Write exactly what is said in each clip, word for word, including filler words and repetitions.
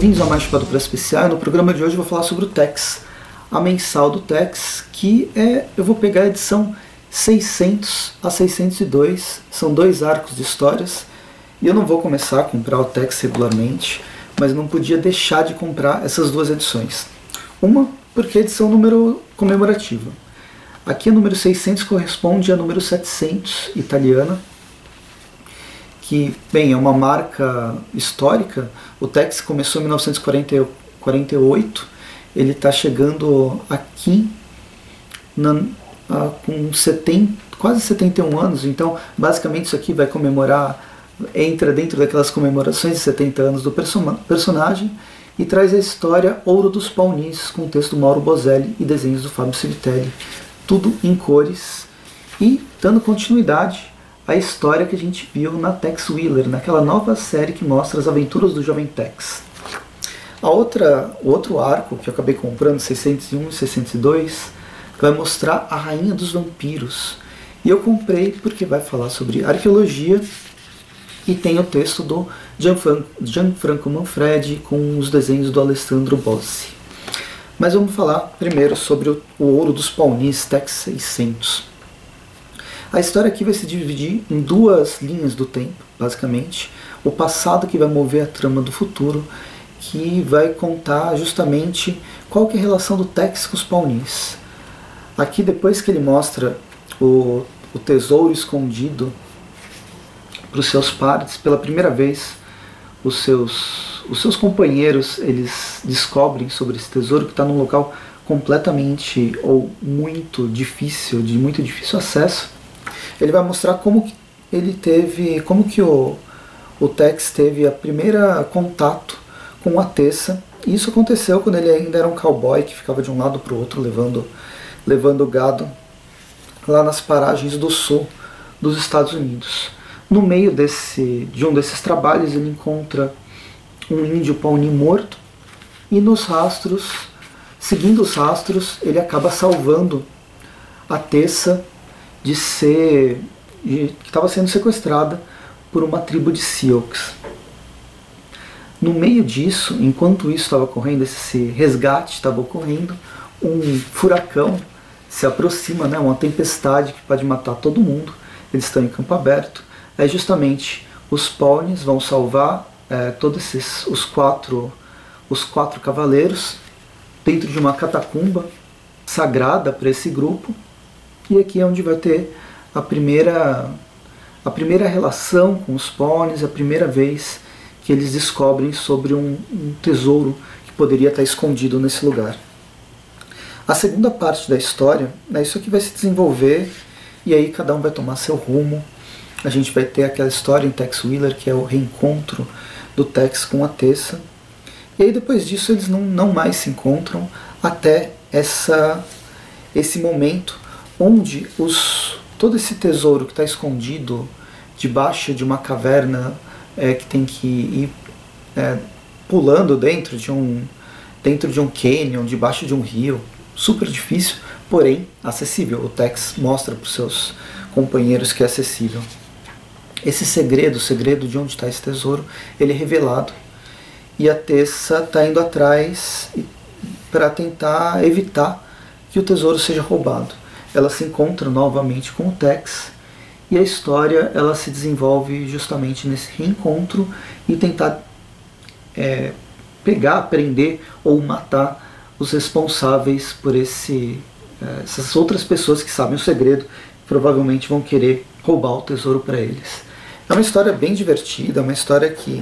Bem-vindos a mais Chupado para Especial. No programa de hoje eu vou falar sobre o Tex, a mensal do Tex, que é, eu vou pegar a edição seiscentos a seiscentos e dois, são dois arcos de histórias, e eu não vou começar a comprar o Tex regularmente, mas não podia deixar de comprar essas duas edições. Uma, porque é edição número comemorativa. Aqui a número seiscentos corresponde a número setecentos, italiana, que, bem, é uma marca histórica. O Tex começou em mil novecentos e quarenta e oito, ele está chegando aqui na, a, com setenta, quase setenta e um anos, então basicamente isso aqui vai comemorar, entra dentro daquelas comemorações de setenta anos do perso personagem, e traz a história Ouro dos Paunis, com texto do Mauro Bozelli e desenhos do Fábio Civitelli, tudo em cores, e dando continuidade a história que a gente viu na Tex Wheeler, naquela nova série que mostra as aventuras do jovem Tex. A outra, o outro arco que eu acabei comprando, seiscentos e um e seiscentos e dois, vai mostrar a Rainha dos Vampiros. E eu comprei porque vai falar sobre arqueologia e tem o texto do Gianfranco Manfredi com os desenhos do Alessandro Bossi. Mas vamos falar primeiro sobre o, o Ouro dos Paunis Tex seiscentos. A história aqui vai se dividir em duas linhas do tempo, basicamente. O passado, que vai mover a trama do futuro, que vai contar justamente qual que é a relação do Tex com os Paunis. Aqui, depois que ele mostra o, o tesouro escondido para os seus pares, pela primeira vez, os seus, os seus companheiros eles descobrem sobre esse tesouro que está num local completamente ou muito difícil, de muito difícil acesso. Ele vai mostrar como que ele teve, como que o, o Tex teve a primeira contato com a Tessa. E isso aconteceu quando ele ainda era um cowboy que ficava de um lado para o outro levando, levando gado lá nas paragens do sul dos Estados Unidos. No meio desse, de um desses trabalhos ele encontra um índio pauni morto e nos rastros, seguindo os rastros, ele acaba salvando a Tessa de ser, de, que estava sendo sequestrada por uma tribo de Sioux. No meio disso, enquanto isso estava ocorrendo, esse resgate estava ocorrendo, um furacão se aproxima, né, uma tempestade que pode matar todo mundo. Eles estão em campo aberto. Aí justamente os Paunis vão salvar é, todos esses, os quatro, os quatro cavaleiros dentro de uma catacumba sagrada para esse grupo. E aqui é onde vai ter a primeira, a primeira relação com os Paunis, a primeira vez que eles descobrem sobre um, um tesouro que poderia estar escondido nesse lugar. A segunda parte da história, né, isso aqui vai se desenvolver e aí cada um vai tomar seu rumo. A gente vai ter aquela história em Tex Wheeler, que é o reencontro do Tex com a Tessa. E aí depois disso eles não, não mais se encontram até essa, esse momento onde os, todo esse tesouro que está escondido debaixo de uma caverna é, que tem que ir é, pulando dentro de um dentro de um canyon, debaixo de um rio, super difícil, porém acessível. O Tex mostra para os seus companheiros que é acessível. Esse segredo, o segredo de onde está esse tesouro, ele é revelado. E a Tessa está indo atrás para tentar evitar que o tesouro seja roubado. Ela se encontra novamente com o Tex e a história ela se desenvolve justamente nesse reencontro e tentar é, pegar, prender ou matar os responsáveis por esse, é, essas outras pessoas que sabem o segredo, provavelmente vão querer roubar o tesouro para eles. É uma história bem divertida, uma história que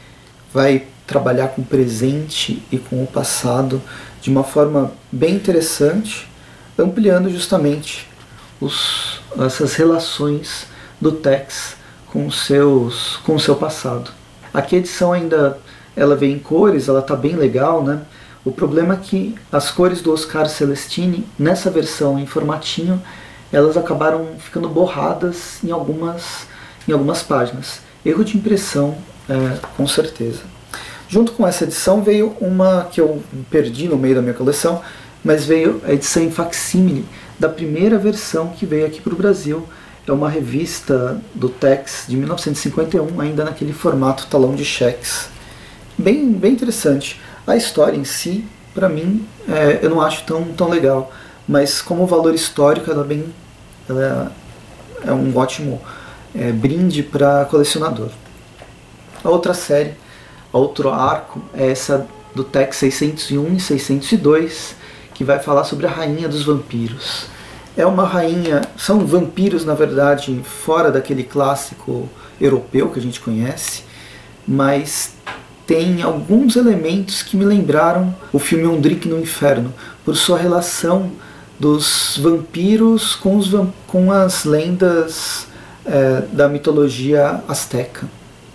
vai trabalhar com o presente e com o passado de uma forma bem interessante, ampliando justamente os, essas relações do Tex com, seus, com o seu passado. Aqui a edição ainda ela vem em cores, ela está bem legal, né? O problema é que as cores do Oscar Celestini, nessa versão em formatinho, elas acabaram ficando borradas em algumas, em algumas páginas. Erro de impressão, é, com certeza. Junto com essa edição veio uma que eu perdi no meio da minha coleção, mas veio a edição em facsímile da primeira versão que veio aqui para o Brasil. É uma revista do Tex de mil novecentos e cinquenta e um, ainda naquele formato talão de cheques, bem, bem interessante. A história em si, para mim, é, eu não acho tão, tão legal, mas como valor histórico ela é, bem, ela é, é um ótimo é, brinde para colecionador. A outra série, outro arco, é essa do Tex seiscentos e um e seiscentos e dois, que vai falar sobre a Rainha dos Vampiros. É uma rainha, são vampiros na verdade fora daquele clássico europeu que a gente conhece, mas tem alguns elementos que me lembraram o filme Um Drink no Inferno, por sua relação dos vampiros com, os, com as lendas é, da mitologia azteca.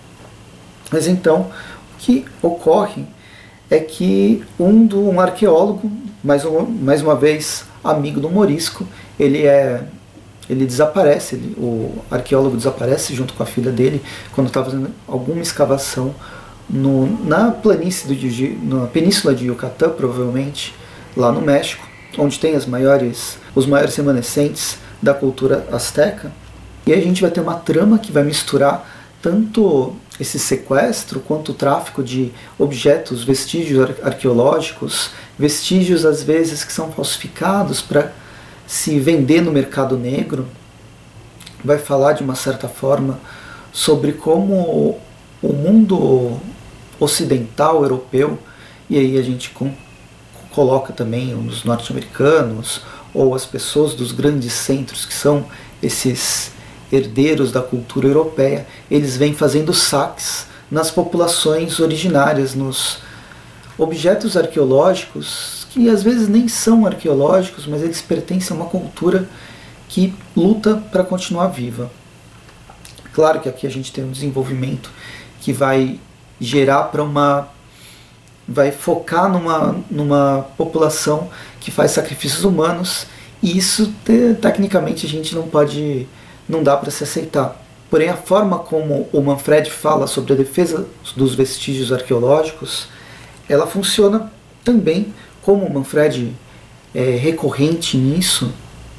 Mas então, o que ocorre é que um, do, um arqueólogo, mais, um, mais uma vez amigo do Morisco, ele, é, ele desaparece, ele, o arqueólogo desaparece junto com a filha dele quando está fazendo alguma escavação no, na planície do, na península de Yucatán, provavelmente, lá no México, onde tem as maiores, os maiores remanescentes da cultura azteca. E aí a gente vai ter uma trama que vai misturar tanto esse sequestro quanto o tráfico de objetos, vestígios arqueológicos, vestígios às vezes que são falsificados para se vender no mercado negro. Vai falar de uma certa forma sobre como o mundo ocidental, europeu, e aí a gente com, coloca também os norte-americanos ou as pessoas dos grandes centros que são esses herdeiros da cultura europeia, eles vêm fazendo saques nas populações originárias, nos objetos arqueológicos, que às vezes nem são arqueológicos, mas eles pertencem a uma cultura que luta para continuar viva. Claro que aqui a gente tem um desenvolvimento que vai gerar para uma... vai focar numa, numa população que faz sacrifícios humanos, e isso, te, tecnicamente, a gente não pode... não dá para se aceitar. Porém, a forma como o Manfred fala sobre a defesa dos vestígios arqueológicos, ela funciona também, como o Manfred é recorrente nisso,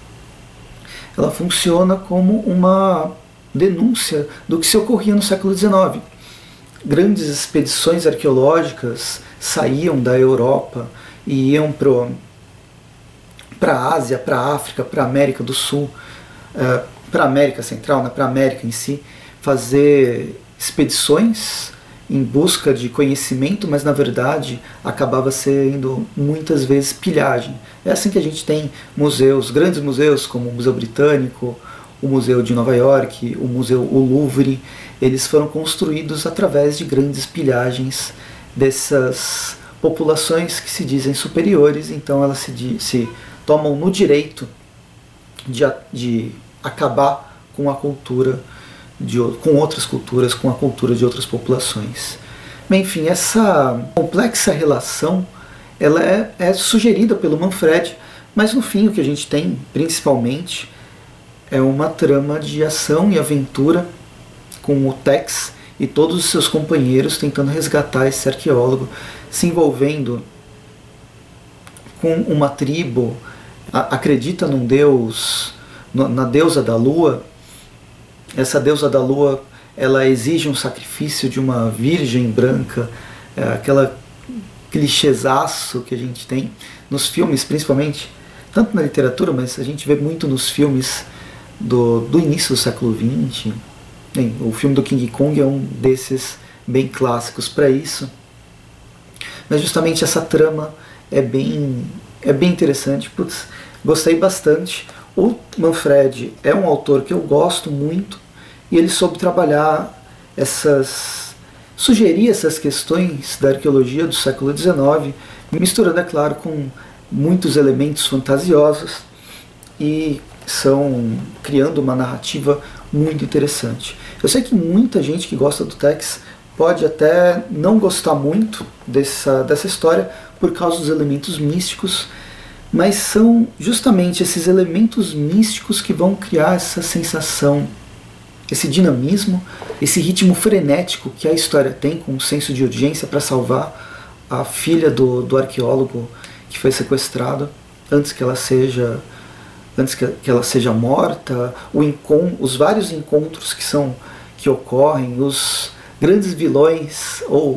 ela funciona como uma denúncia do que se ocorria no século dezenove. Grandes expedições arqueológicas saíam da Europa e iam para a Ásia, para a África, para a América do Sul, uh, para a América Central, né, para a América em si, fazer expedições em busca de conhecimento, mas na verdade acabava sendo muitas vezes pilhagem. É assim que a gente tem museus, grandes museus como o Museu Britânico, o Museu de Nova York, o Museu o Louvre, eles foram construídos através de grandes pilhagens dessas populações que se dizem superiores, então elas se, se tomam no direito de, de acabar com a cultura, de, com outras culturas, com a cultura de outras populações. Mas, enfim, essa complexa relação ela é, é sugerida pelo Manfred, mas no fim o que a gente tem, principalmente, é uma trama de ação e aventura com o Tex e todos os seus companheiros tentando resgatar esse arqueólogo, se envolvendo com uma tribo, a, acredita num deus, na deusa da lua. Essa deusa da lua, ela exige um sacrifício de uma virgem branca, é aquela clichêzaço que a gente tem nos filmes, principalmente, tanto na literatura, mas a gente vê muito nos filmes do, do início do século vinte. Bem, o filme do King Kong é um desses bem clássicos para isso. Mas justamente essa trama é bem, é bem interessante. Putz, gostei bastante. O Manfred é um autor que eu gosto muito e ele soube trabalhar essas... sugerir essas questões da arqueologia do século dezenove, misturando, é claro, com muitos elementos fantasiosos e são criando uma narrativa muito interessante. Eu sei que muita gente que gosta do Tex pode até não gostar muito dessa, dessa história por causa dos elementos místicos, mas são justamente esses elementos místicos que vão criar essa sensação, esse dinamismo, esse ritmo frenético que a história tem, com um senso de urgência para salvar a filha do, do arqueólogo que foi sequestrado antes que ela seja, antes que, que ela seja morta, o encon, os vários encontros que, são, que ocorrem, os grandes vilões ou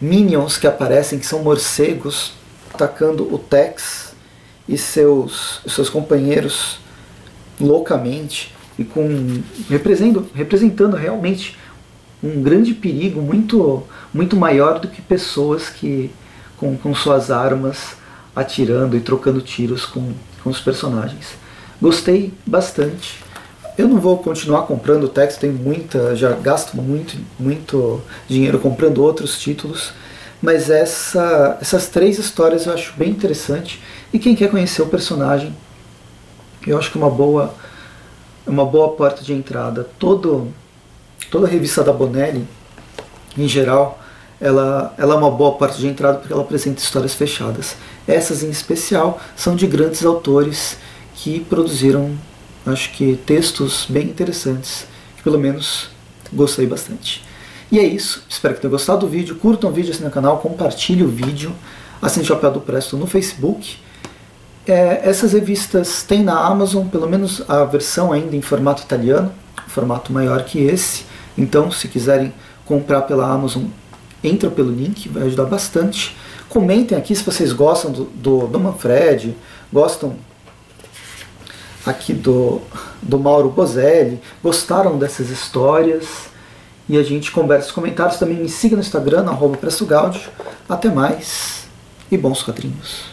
minions que aparecem, que são morcegos, atacando o Tex e seus, seus companheiros loucamente, e com representando, representando realmente um grande perigo muito, muito maior do que pessoas que com, com suas armas atirando e trocando tiros com, com os personagens. Gostei bastante. Eu não vou continuar comprando o Tex, tenho muita, já gasto muito, muito dinheiro comprando outros títulos, mas essa, essas três histórias eu acho bem interessante, e quem quer conhecer o personagem, eu acho que é uma boa, uma boa porta de entrada. Todo, toda a revista da Bonelli, em geral, ela, ela é uma boa porta de entrada porque ela apresenta histórias fechadas. Essas em especial são de grandes autores que produziram, acho que, textos bem interessantes, que pelo menos gostei bastante. E é isso, espero que tenham gostado do vídeo, curtam o vídeo, assinem o canal, compartilhem o vídeo, assinem o Chapéu do Presto no Facebook. É, essas revistas tem na Amazon, pelo menos a versão ainda em formato italiano, formato maior que esse, então se quiserem comprar pela Amazon, entra pelo link, vai ajudar bastante. Comentem aqui se vocês gostam do, do, do Manfred, gostam aqui do, do Mauro Bozelli, gostaram dessas histórias, e a gente conversa nos comentários. Também me siga no Instagram, arroba Presto Gáudio. Até mais e bons quadrinhos.